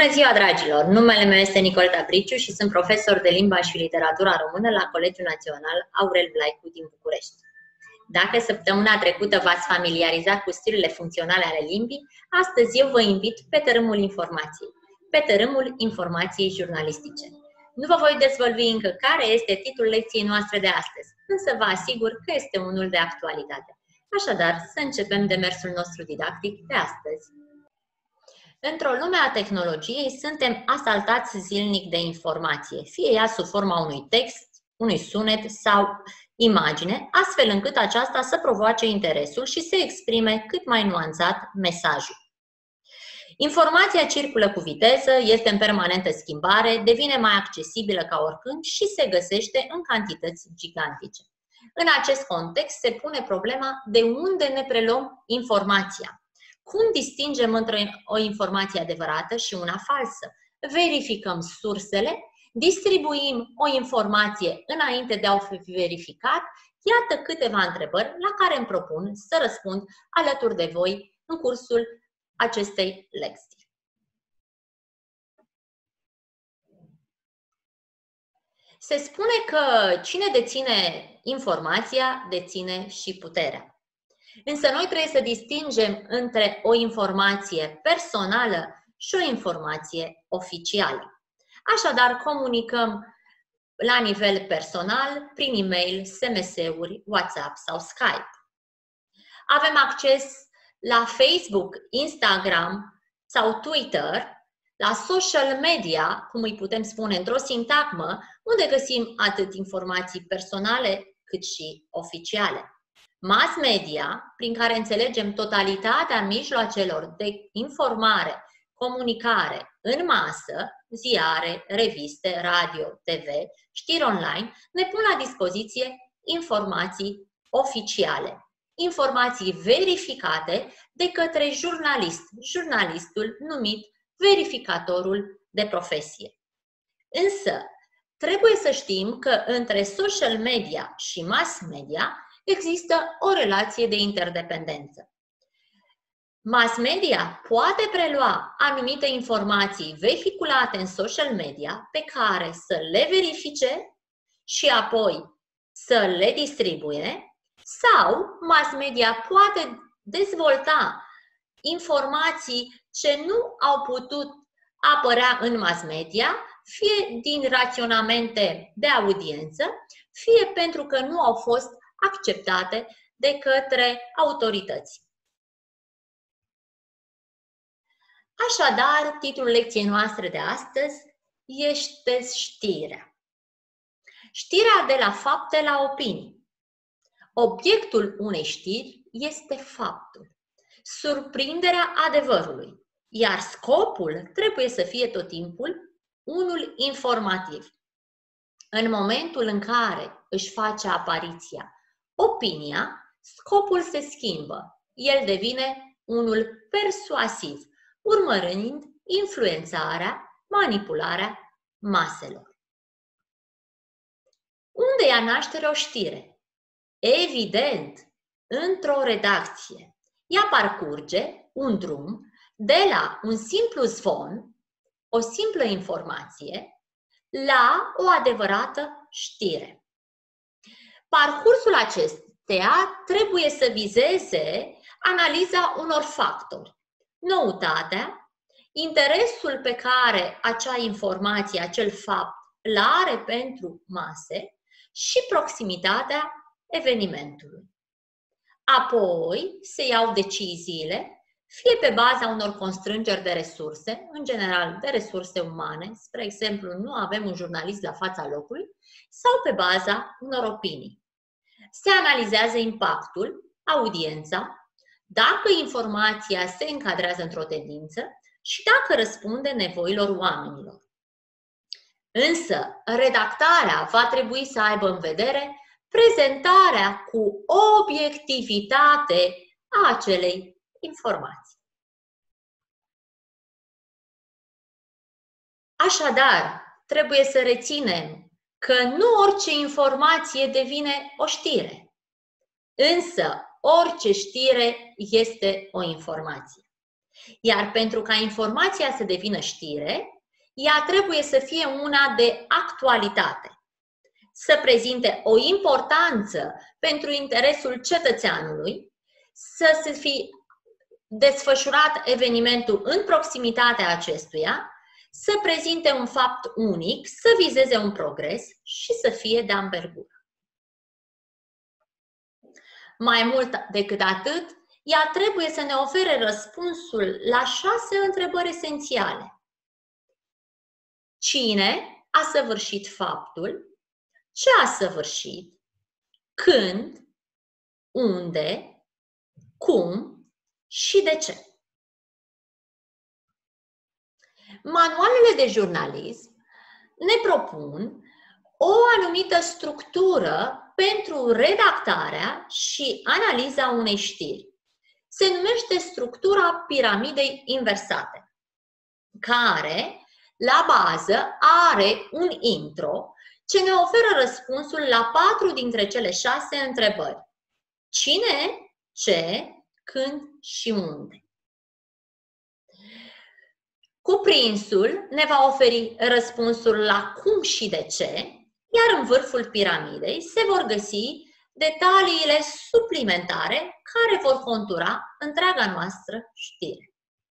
Bună ziua, dragilor! Numele meu este Nicol Tabriciu și sunt profesor de limba și literatura română la Colegiul Național Aurel Vlaicu din București. Dacă săptămâna trecută v-ați familiarizat cu stilurile funcționale ale limbii, astăzi eu vă invit pe tărâmul informației, pe tărâmul informației jurnalistice. Nu vă voi dezvălui încă care este titlul lecției noastre de astăzi, însă vă asigur că este unul de actualitate. Așadar, să începem demersul nostru didactic de astăzi. Într-o lume a tehnologiei suntem asaltați zilnic de informație, fie ea sub forma unui text, unui sunet sau imagine, astfel încât aceasta să provoace interesul și să exprime cât mai nuanțat mesajul. Informația circulă cu viteză, este în permanentă schimbare, devine mai accesibilă ca oricând și se găsește în cantități gigantice. În acest context se pune problema de unde ne preluăm informația. Cum distingem între o informație adevărată și una falsă? Verificăm sursele, distribuim o informație înainte de a o fi verificat. Iată câteva întrebări la care îmi propun să răspund alături de voi în cursul acestei lecții. Se spune că cine deține informația, deține și puterea. Însă noi trebuie să distingem între o informație personală și o informație oficială. Așadar, comunicăm la nivel personal, prin e-mail, SMS-uri, WhatsApp sau Skype. Avem acces la Facebook, Instagram sau Twitter, la social media, cum îi putem spune într-o sintagmă, unde găsim atât informații personale cât și oficiale. Mass media, prin care înțelegem totalitatea mijloacelor de informare, comunicare în masă, ziare, reviste, radio, TV, știri online, ne pun la dispoziție informații oficiale, informații verificate de către jurnalistul numit verificatorul de profesie. Însă, trebuie să știm că între social media și mass media există o relație de interdependență. Mass media poate prelua anumite informații vehiculate în social media pe care să le verifice și apoi să le distribuie, sau mass media poate dezvolta informații ce nu au putut apărea în mass media, fie din raționamente de audiență, fie pentru că nu au fost acceptate de către autorități. Așadar, titlul lecției noastre de astăzi este știrea. Știrea de la fapte la opinii. Obiectul unei știri este faptul, surprinderea adevărului, iar scopul trebuie să fie tot timpul unul informativ. În momentul în care își face apariția opinia, scopul se schimbă. El devine unul persuasiv, urmărind influențarea, manipularea maselor. Unde ia naștere o știre? Evident, într-o redacție. Ea parcurge un drum de la un simplu zvon, o simplă informație, la o adevărată știre. Parcursul acesteia trebuie să vizeze analiza unor factori, noutatea, interesul pe care acea informație, acel fapt, îl are pentru mase și proximitatea evenimentului. Apoi se iau deciziile, fie pe baza unor constrângeri de resurse, în general de resurse umane, spre exemplu, nu avem un jurnalist la fața locului, sau pe baza unor opinii. Se analizează impactul, audiența, dacă informația se încadrează într-o tendință și dacă răspunde nevoilor oamenilor. Însă, redactarea va trebui să aibă în vedere prezentarea cu obiectivitate a acelei informații. Așadar, trebuie să reținem că nu orice informație devine o știre, însă orice știre este o informație. Iar pentru ca informația să devină știre, ea trebuie să fie una de actualitate, să prezinte o importanță pentru interesul cetățeanului, să se fi desfășurat evenimentul în proximitatea acestuia, să prezinte un fapt unic, să vizeze un progres și să fie de anvergură. Mai mult decât atât, ea trebuie să ne ofere răspunsul la 6 întrebări esențiale. Cine a săvârșit faptul? Ce a săvârșit? Când? Unde? Cum? Și de ce? Manualele de jurnalism ne propun o anumită structură pentru redactarea și analiza unei știri. Se numește structura piramidei inversate, care, la bază, are un intro ce ne oferă răspunsul la 4 dintre cele 6 întrebări. Cine, ce, când și unde. Cuprinsul ne va oferi răspunsul la cum și de ce, iar în vârful piramidei se vor găsi detaliile suplimentare care vor contura întreaga noastră știre.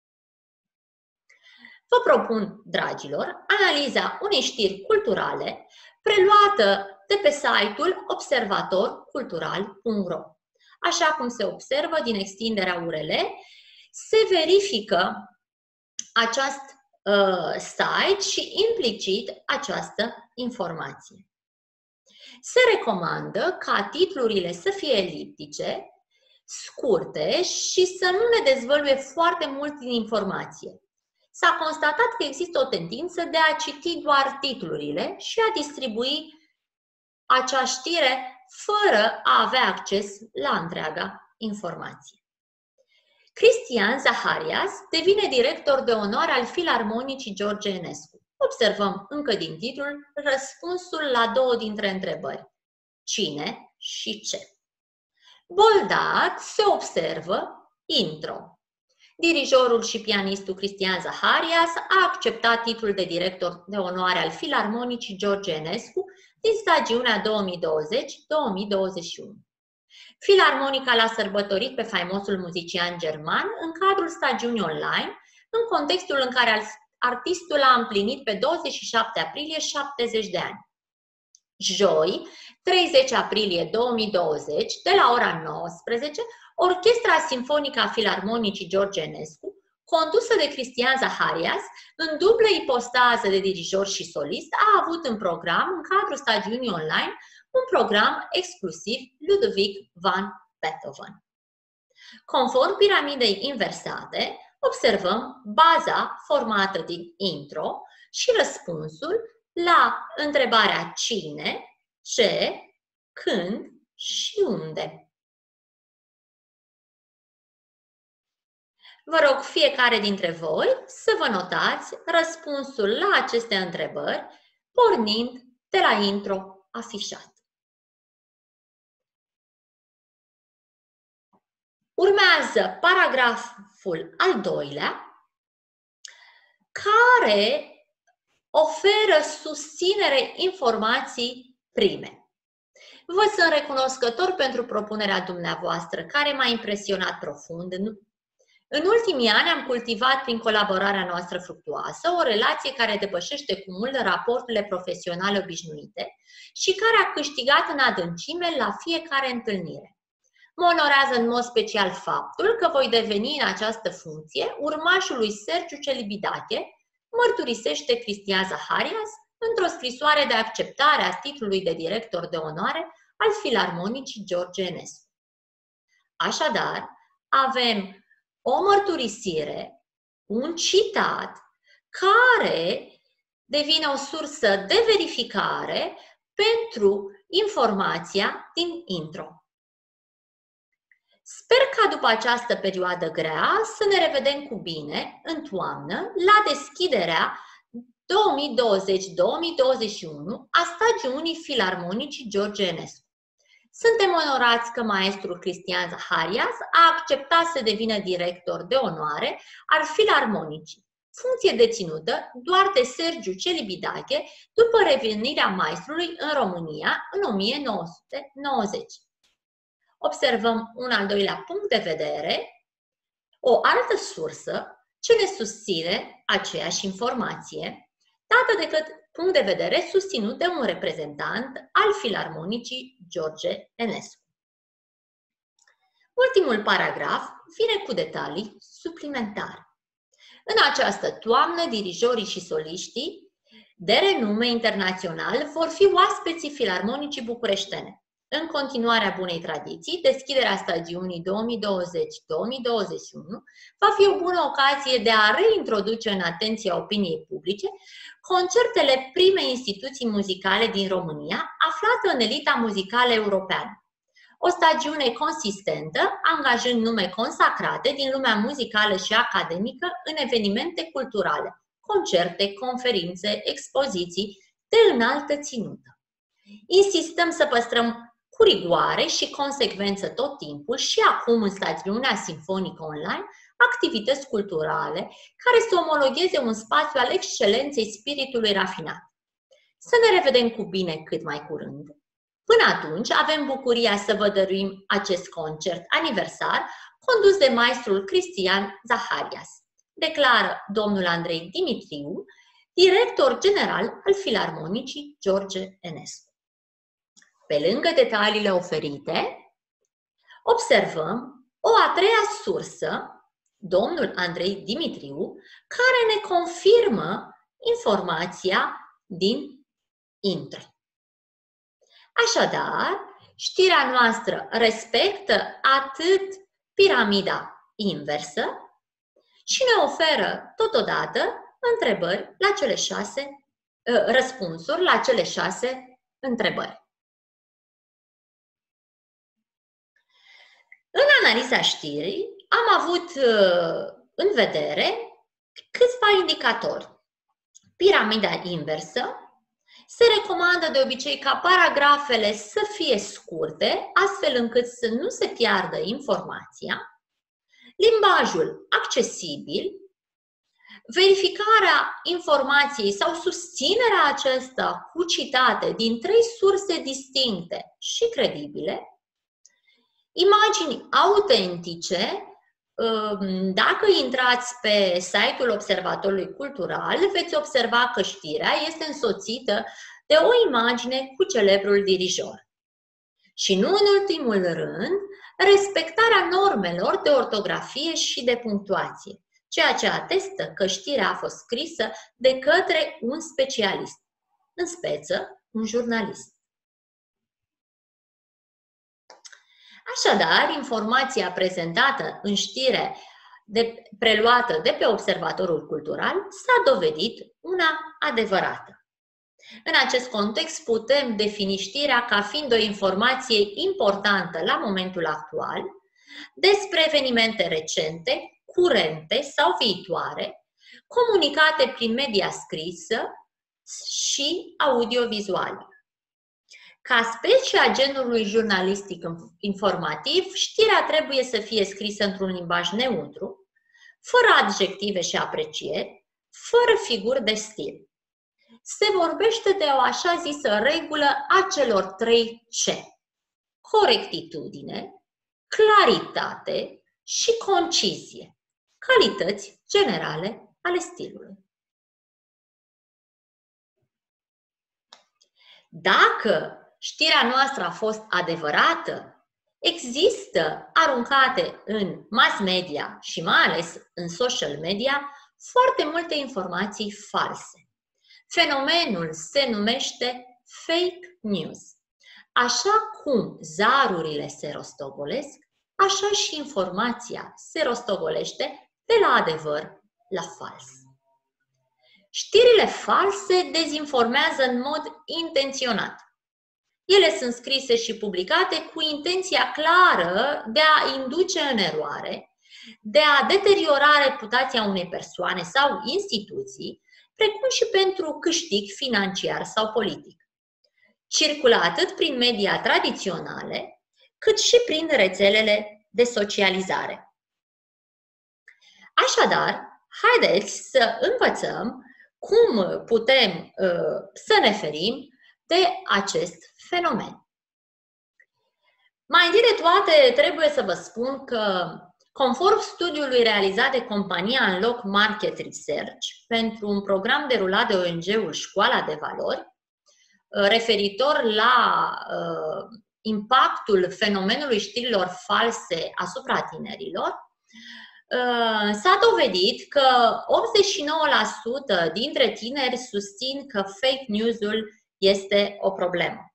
Vă propun, dragilor, analiza unei știri culturale preluată de pe site-ul observatorcultural.ro. Așa cum se observă din extinderea URL, se verifică acest site și implicit această informație. Se recomandă ca titlurile să fie eliptice, scurte și să nu ne dezvăluie foarte mult din informație. S-a constatat că există o tendință de a citi doar titlurile și a distribui acea știre fără a avea acces la întreaga informație. Cristian Zaharias devine director de onoare al Filarmonicii George Enescu. Observăm încă din titlul răspunsul la 2 dintre întrebări. Cine și ce? Boldat se observă intro. Dirijorul și pianistul Cristian Zaharias a acceptat titlul de director de onoare al Filarmonicii George Enescu din stagiunea 2020-2021. Filarmonica l-a sărbătorit pe faimosul muzician german în cadrul stagiunii online, în contextul în care artistul a împlinit pe 27 aprilie 70 de ani. Joi, 30 aprilie 2020, de la ora 19, Orchestra Simfonică a Filarmonicii George Enescu, condusă de Cristian Zaharias, în dublă ipostază de dirijor și solist, a avut în program, în cadrul stagiunii online, un program exclusiv Ludovic van Beethoven. Conform piramidei inversate, observăm baza formată din intro și răspunsul la întrebarea cine, ce, când și unde. Vă rog fiecare dintre voi să vă notați răspunsul la aceste întrebări, pornind de la intro afișat. Urmează paragraful al 2-lea, care oferă susținere informații prime. Vă sunt recunoscător pentru propunerea dumneavoastră, care m-a impresionat profund. În ultimii ani am cultivat prin colaborarea noastră fructuoasă o relație care depășește cu mult raporturile profesionale obișnuite și care a câștigat în adâncime la fiecare întâlnire. Mă onorează în mod special faptul că voi deveni în această funcție urmașul lui Sergiu Celibidache, mărturisește Cristian Zaharias într-o scrisoare de acceptare a titlului de director de onoare al Filarmonicii George Enescu. Așadar, avem o mărturisire, un citat, care devine o sursă de verificare pentru informația din intro. Sper ca după această perioadă grea să ne revedem cu bine în toamnă la deschiderea 2020-2021 a stagiunii Filarmonicii George Enescu. Suntem onorați că maestrul Cristian Zaharias a acceptat să devină director de onoare al Filarmonicii, funcție deținută doar de Sergiu Celibidache după revenirea maestrului în România în 1990. Observăm un al doilea punct de vedere, o altă sursă ce ne susține aceeași informație, dată decât punct de vedere susținut de un reprezentant al Filarmonicii, George Enescu. Ultimul paragraf vine cu detalii suplimentare. În această toamnă, dirijorii și soliștii de renume internațional vor fi oaspeții Filarmonicii bucureștene. În continuarea bunei tradiții, deschiderea stagiunii 2020-2021 va fi o bună ocazie de a reintroduce în atenția opiniei publice concertele primei instituții muzicale din România, aflată în elita muzicală europeană. O stagiune consistentă, angajând nume consacrate din lumea muzicală și academică în evenimente culturale, concerte, conferințe, expoziții de înaltă ținută. Insistăm să păstrăm cu rigoare și consecvență tot timpul și acum în stagiunea simfonică online activități culturale care să omologheze un spațiu al excelenței spiritului rafinat. Să ne revedem cu bine cât mai curând. Până atunci avem bucuria să vă dăruim acest concert aniversar condus de maestrul Cristian Zaharias, declară domnul Andrei Dimitriu, director general al Filarmonicii George Enescu. Pe lângă detaliile oferite, observăm o a treia sursă, domnul Andrei Dimitriu, care ne confirmă informația din intro. Așadar, știrea noastră respectă atât piramida inversă și ne oferă totodată răspunsuri la cele 6 întrebări. În analiza știrii am avut în vedere câțiva indicatori. Piramida inversă. Se recomandă de obicei ca paragrafele să fie scurte, astfel încât să nu se piardă informația. Limbajul accesibil. Verificarea informației sau susținerea acesta cu citate din 3 surse distincte și credibile. Imagini autentice. Dacă intrați pe site-ul Observatorului Cultural, veți observa că știrea este însoțită de o imagine cu celebrul dirijor. Și nu în ultimul rând, respectarea normelor de ortografie și de punctuație, ceea ce atestă că știrea a fost scrisă de către un specialist, în speță un jurnalist. Așadar, informația prezentată în știre preluată de pe Observatorul Cultural s-a dovedit una adevărată. În acest context putem defini știrea ca fiind o informație importantă la momentul actual despre evenimente recente, curente sau viitoare, comunicate prin media scrisă și audiovizuală. Ca specie a genului jurnalistic informativ, știrea trebuie să fie scrisă într-un limbaj neutru, fără adjective și aprecieri, fără figuri de stil. Se vorbește de o așa zisă regulă a celor 3 C: corectitudine, claritate și concizie, calități generale ale stilului. Dacă știrea noastră a fost adevărată, există aruncate în mass media și mai ales în social media foarte multe informații false. Fenomenul se numește fake news. Așa cum zarurile se rostogolesc, așa și informația se rostogolește de la adevăr la fals. Știrile false dezinformează în mod intenționat. Ele sunt scrise și publicate cu intenția clară de a induce în eroare, de a deteriora reputația unei persoane sau instituții, precum și pentru câștig financiar sau politic. Circulă atât prin media tradiționale, cât și prin rețelele de socializare. Așadar, haideți să învățăm cum putem să ne ferim de acest fenomen. Mai întâi de toate, trebuie să vă spun că, conform studiului realizat de compania Unlock Market Research pentru un program derulat de ONG-ul Școala de Valori, referitor la impactul fenomenului știrilor false asupra tinerilor, s-a dovedit că 89% dintre tineri susțin că fake news-ul este o problemă.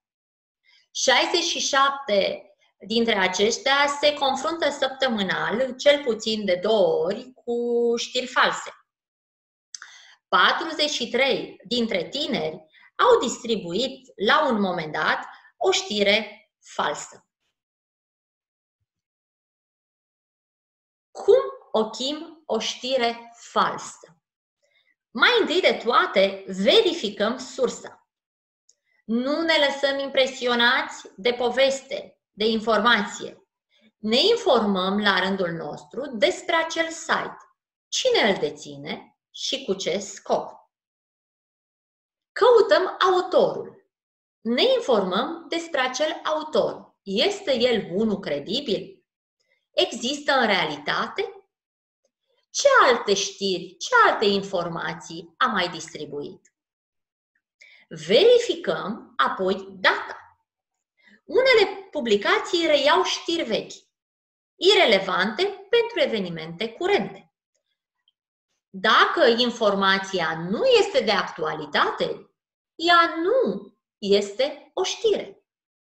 67 dintre aceștia se confruntă săptămânal, cel puțin de 2 ori, cu știri false. 43 dintre tineri au distribuit la un moment dat o știre falsă. Cum ochim o știre falsă? Mai întâi de toate, verificăm sursa. Nu ne lăsăm impresionați de poveste, de informație. Ne informăm la rândul nostru despre acel site, cine îl deține și cu ce scop. Căutăm autorul. Ne informăm despre acel autor. Este el unul credibil? Există în realitate? Ce alte știri, ce alte informații a mai distribuit? Verificăm apoi data. Unele publicații reiau știri vechi, irelevante pentru evenimente curente. Dacă informația nu este de actualitate, ea nu este o știre.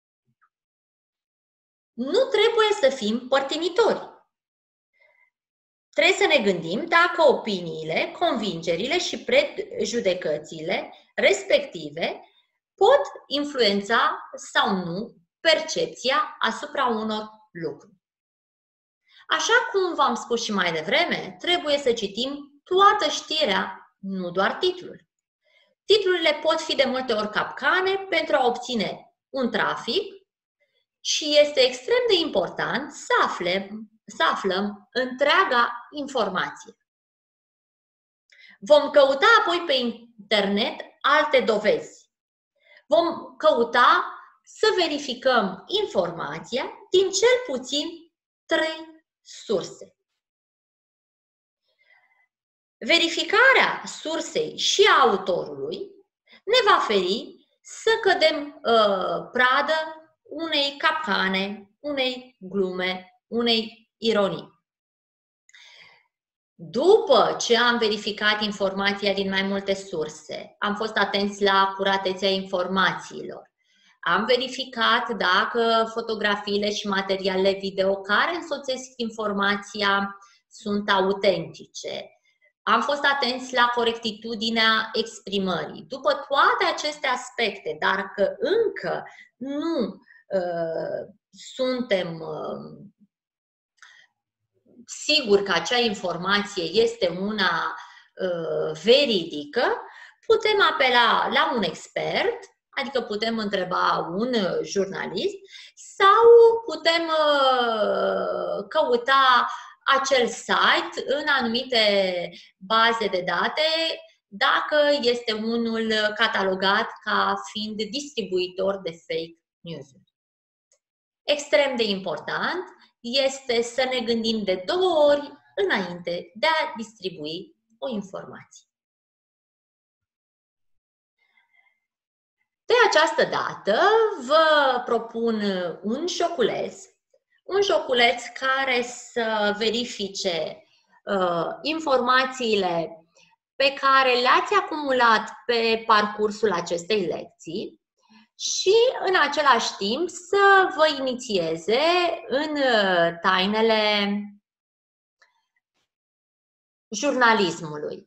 Nu trebuie să fim părtinitori. Trebuie să ne gândim dacă opiniile, convingerile și prejudecățile respective pot influența sau nu percepția asupra unor lucruri. Așa cum v-am spus și mai devreme, trebuie să citim toată știrea, nu doar titlul. Titlurile pot fi de multe ori capcane pentru a obține un trafic și este extrem de important să aflăm întreaga informație. Vom căuta apoi pe internet alte dovezi. Vom căuta să verificăm informația din cel puțin 3 surse. Verificarea sursei și a autorului ne va feri să cădem pradă unei capcane, unei glume, unei ironii. După ce am verificat informația din mai multe surse, am fost atenți la acuratețea informațiilor, am verificat dacă fotografiile și materialele video care însoțesc informația sunt autentice, am fost atenți la corectitudinea exprimării. După toate aceste aspecte, dar că încă nu suntem siguri că acea informație este una veridică, putem apela la un expert, adică putem întreba un jurnalist sau putem căuta acel site în anumite baze de date dacă este unul catalogat ca fiind distribuitor de fake news. Extrem de important este să ne gândim de 2 ori înainte de a distribui o informație. De această dată vă propun un joculeț care să verifice informațiile pe care le-ați acumulat pe parcursul acestei lecții și în același timp să vă inițieze în tainele jurnalismului.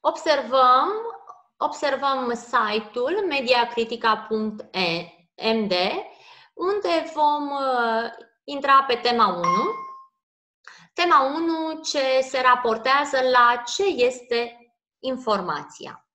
Observăm site-ul mediacritica.md, unde vom intra pe tema 1. Tema 1 ce se raportează la ce este informația.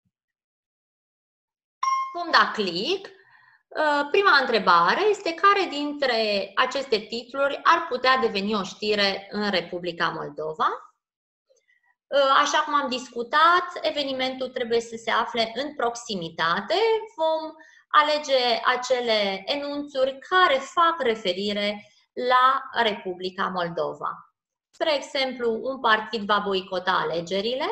Vom da click. Prima întrebare este care dintre aceste titluri ar putea deveni o știre în Republica Moldova. Așa cum am discutat, evenimentul trebuie să se afle în proximitate. Vom alege acele enunțuri care fac referire la Republica Moldova. Spre exemplu, un partid va boicota alegerile,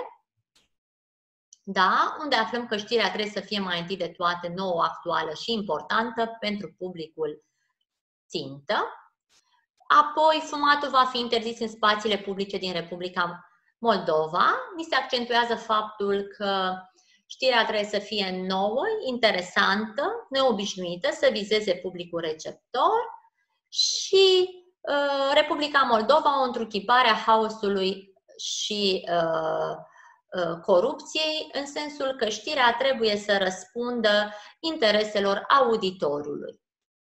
da? Unde aflăm că știrea trebuie să fie mai întâi de toate nouă, actuală și importantă pentru publicul țintă. Apoi, fumatul va fi interzis în spațiile publice din Republica Moldova. Ni se accentuează faptul că știrea trebuie să fie nouă, interesantă, neobișnuită, să vizeze publicul receptor și Republica Moldova o întruchipare a haosului și corupției, în sensul că știrea trebuie să răspundă intereselor auditorului.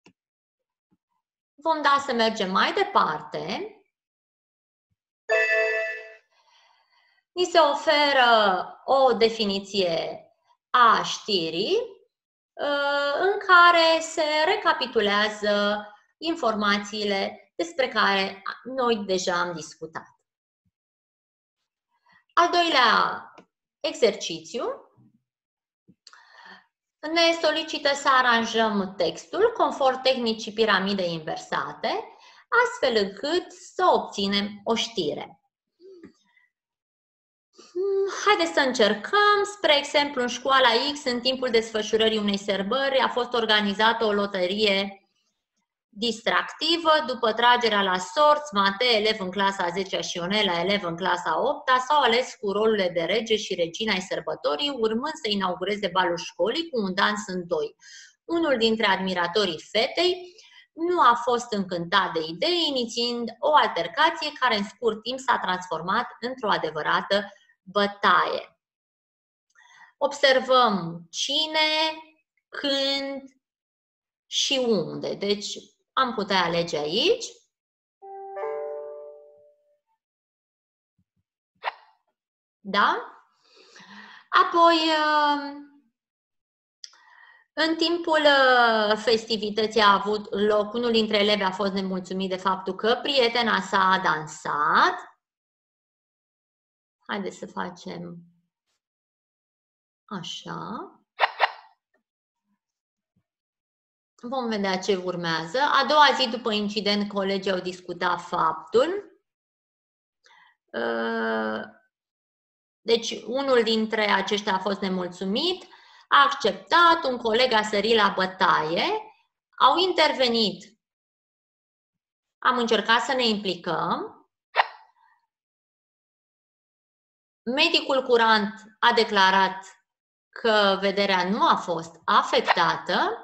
Vom da să mergem mai departe. Ni se oferă o definiție a știrii în care se recapitulează informațiile despre care noi deja am discutat. Al doilea exercițiu ne solicită să aranjăm textul conform tehnicii piramide inversate, astfel încât să obținem o știre. Haideți să încercăm. Spre exemplu, în școala X, în timpul desfășurării unei sărbări, a fost organizată o loterie distractivă. După tragerea la sorți, Matei, elev în clasa a 10-a, și Ionela, elev în clasa a 8-a, s-au ales cu rolurile de rege și regina ai sărbătorii, urmând să inaugureze balul școlii cu un dans în doi. Unul dintre admiratorii fetei nu a fost încântat de idee, inițiind o altercație care în scurt timp s-a transformat într-o adevărată bătaie. Observăm cine, când și unde. Deci am putea alege aici. Da? Apoi, în timpul festivității a avut loc, unul dintre elevi a fost nemulțumit de faptul că prietena sa a dansat. Haideți să facem așa. Vom vedea ce urmează. A doua zi după incident, colegii au discutat faptul. Deci, unul dintre aceștia a fost nemulțumit, a acceptat, un coleg a sărit la bătaie, au intervenit. Am încercat să ne implicăm. Medicul curant a declarat că vederea nu a fost afectată.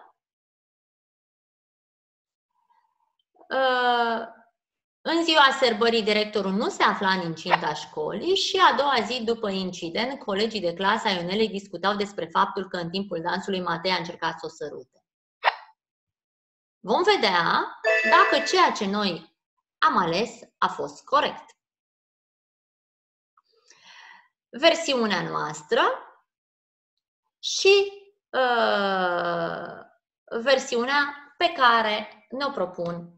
În ziua sărbării, directorul nu se afla în incinta școlii și a doua zi după incident, colegii de clasă a Ionelei discutau despre faptul că în timpul dansului Matei a încercat să o sărute. Vom vedea dacă ceea ce noi am ales a fost corect. Versiunea noastră și versiunea pe care ne-o propun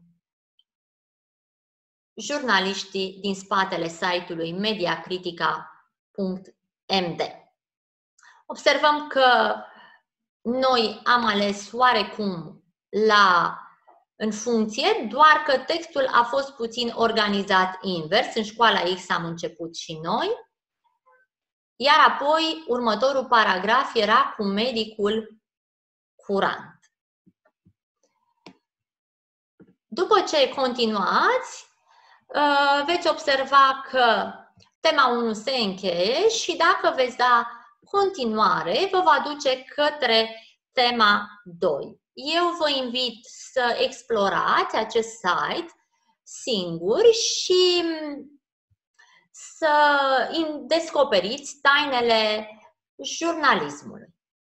jurnaliștii din spatele site-ului mediacritica.md. Observăm că noi am ales oarecum în funcție, doar că textul a fost puțin organizat invers. În școala X am început și noi, iar apoi următorul paragraf era cu medicul curant. După ce continuați, veți observa că tema 1 se încheie și dacă veți da continuare, vă va duce către tema 2. Eu vă invit să explorați acest site singuri și să descoperiți tainele jurnalismului.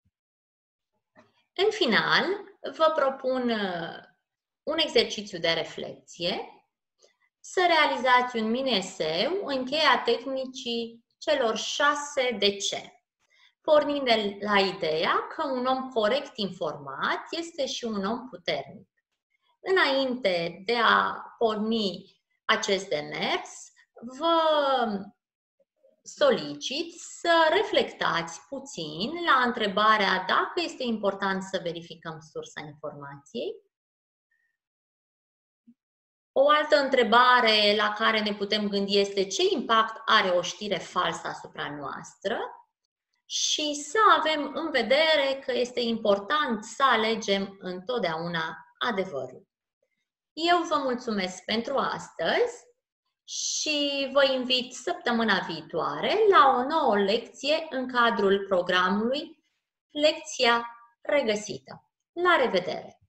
În final, vă propun un exercițiu de reflexie, să realizați un mini-eseu în cheia tehnicii celor 6 de ce, pornind de la ideea că un om corect informat este și un om puternic. Înainte de a porni acest demers, vă solicit să reflectați puțin la întrebarea dacă este important să verificăm sursa informației. O altă întrebare la care ne putem gândi este ce impact are o știre falsă asupra noastră și să avem în vedere că este important să alegem întotdeauna adevărul. Eu vă mulțumesc pentru astăzi și vă invit săptămâna viitoare la o nouă lecție în cadrul programului Lecția Regăsită. La revedere!